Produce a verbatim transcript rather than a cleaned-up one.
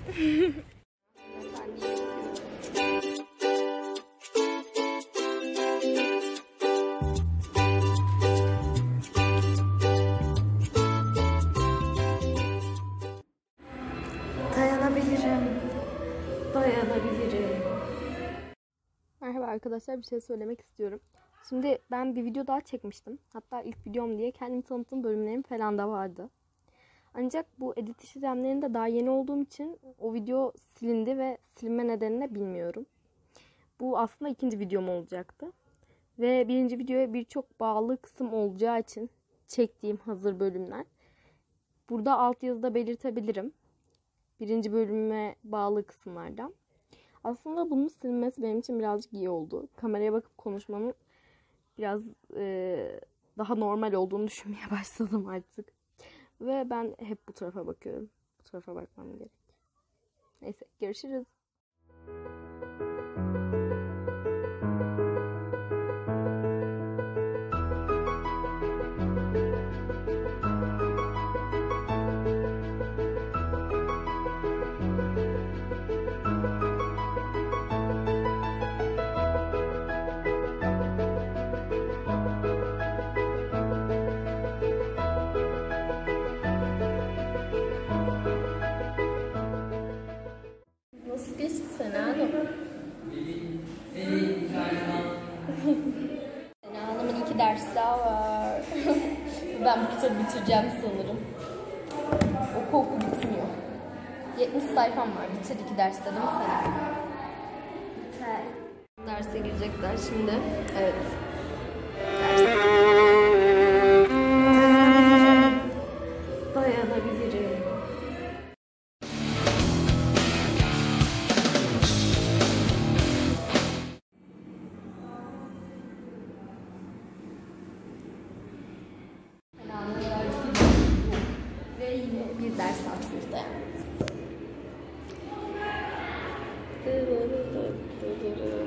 Dayanabilirim. Dayanabilirim. Merhaba arkadaşlar, bir şey söylemek istiyorum. Şimdi ben bir video daha çekmiştim. Hatta ilk videom diye kendimi tanıttığım bölümlerim falan da vardı. Ancak bu edit işlemlerinde daha yeni olduğum için o video silindi ve silinme nedenini bilmiyorum. Bu aslında ikinci videom olacaktı. Ve birinci videoya birçok bağlı kısım olacağı için çektiğim hazır bölümler. Burada alt yazıda belirtebilirim. Birinci bölüme bağlı kısımlardan. Aslında bunun silinmesi benim için birazcık iyi oldu. Kameraya bakıp konuşmanın biraz e, daha normal olduğunu düşünmeye başladım artık. Ve ben hep bu tarafa bakıyorum. Bu tarafa bakmam gerek. Neyse, görüşürüz. Nasıl geçti Sena Hanım? Sena Hanım'ın iki ders daha var. Ben bu kitabı bitireceğim sanırım. Oku oku bitmiyor. yetmiş sayfam var. Bitir iki derste değil mi Sena? Biter. Derse girecekler şimdi. Evet. Ders. Dayanabilirim. Ve yine bir ders aksızda.